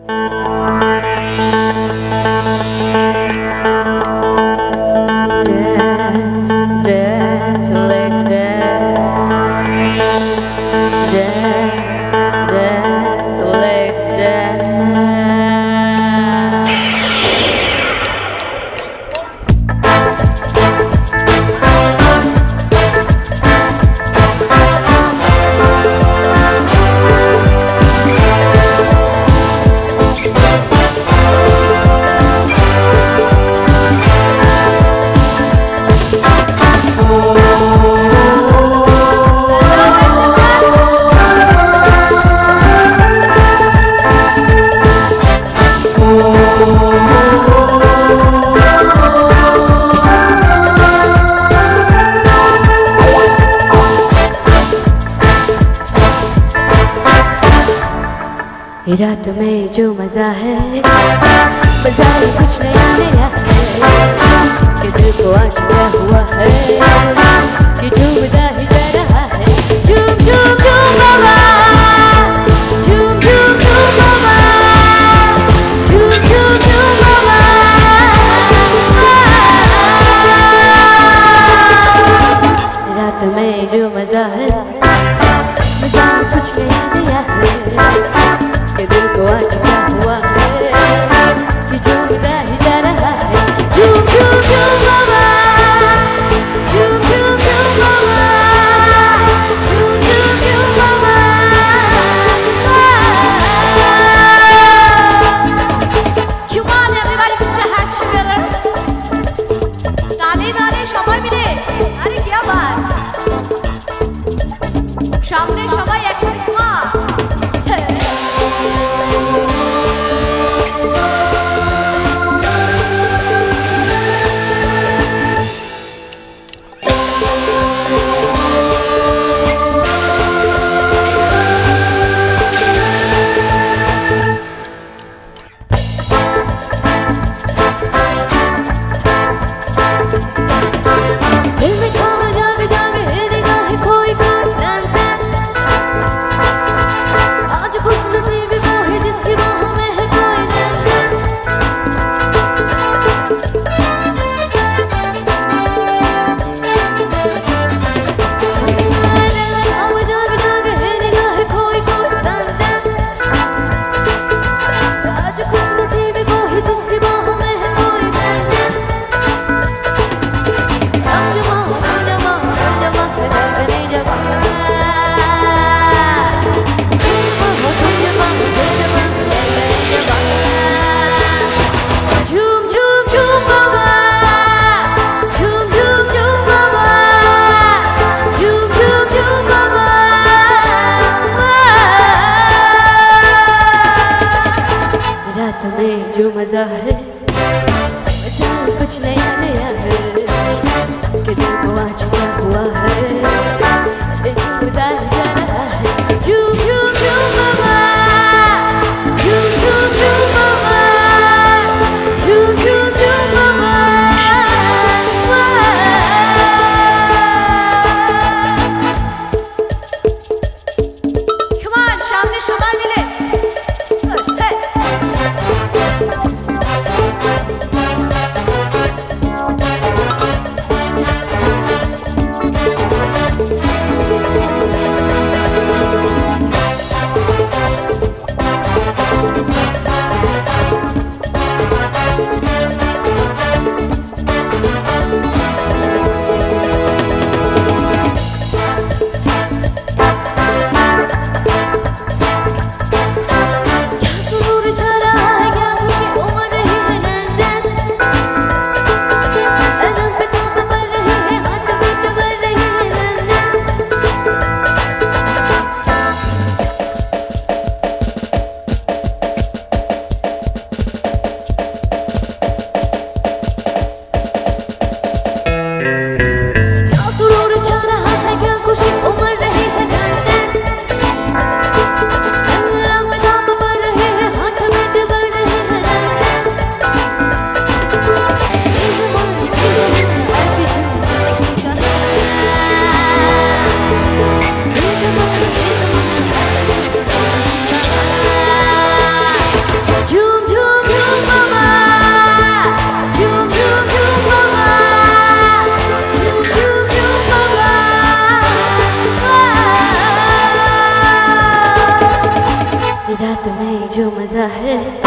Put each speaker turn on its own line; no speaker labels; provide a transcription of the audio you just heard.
रात में जो मजा है मजा ही कुछ नया नया है कि दिल को आज क्या हुआ है कि झूमता ही जा रहा है झूम झूम झूम बाबा झूम झूम झूम बाबा झूम झूम झूम बाबा रात में जो मजा है मजा ही कुछ नया नया है कि दिल को आज क्या हुआ है कि झूमता ही जा रहा है झूम झूम झूम बाबा झूम झूम झूम बाबा झूम झूम झूम बाबा Come on everybody put your hands together ताली ताली সবাই মিলে আরে কি আবার সামনে সবাই একসাথে जो मजा है मजा कुछ नया नया है कि दिल को आज क्या हुआ है दिल खुदा जा रहा है झूम झूम झूम बाबा झूम झूम झूम बाबा झूम झूम झूम बाबा Come on सामने সবাই মিলে जो मजा है